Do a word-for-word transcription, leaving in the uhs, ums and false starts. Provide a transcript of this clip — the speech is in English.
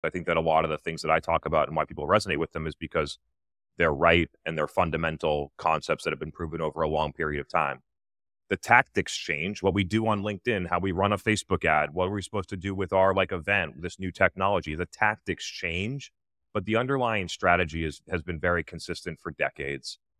I think that a lot of the things that I talk about and why people resonate with them is because they're right and they're fundamental concepts that have been proven over a long period of time. The tactics change, what we do on LinkedIn, how we run a Facebook ad, what we're supposed to do with our like event, this new technology, the tactics change, but the underlying strategy is has been very consistent for decades.